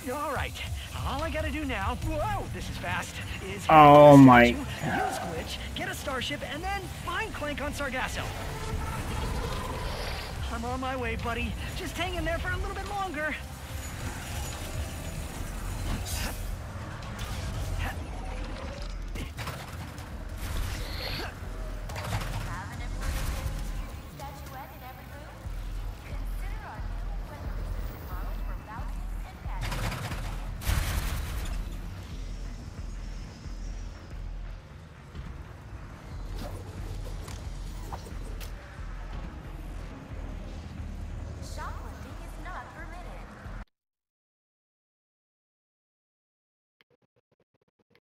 All right. All I gotta do now, whoa, this is fast, is Oh my. use Glitch, get a starship, and then find Clank on Sargasso. I'm on my way, buddy. Just hang in there for a little bit longer.